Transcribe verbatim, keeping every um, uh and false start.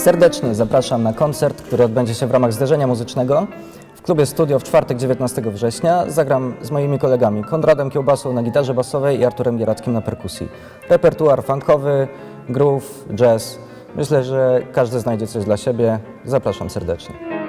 Serdecznie zapraszam na koncert, który odbędzie się w ramach Zderzenia Muzycznego w klubie Studio w czwartek dziewiętnastego września. Zagram z moimi kolegami Konradem Kiełbasą na gitarze basowej i Arturem Gierackim na perkusji. Repertuar funkowy, groove, jazz. Myślę, że każdy znajdzie coś dla siebie. Zapraszam serdecznie.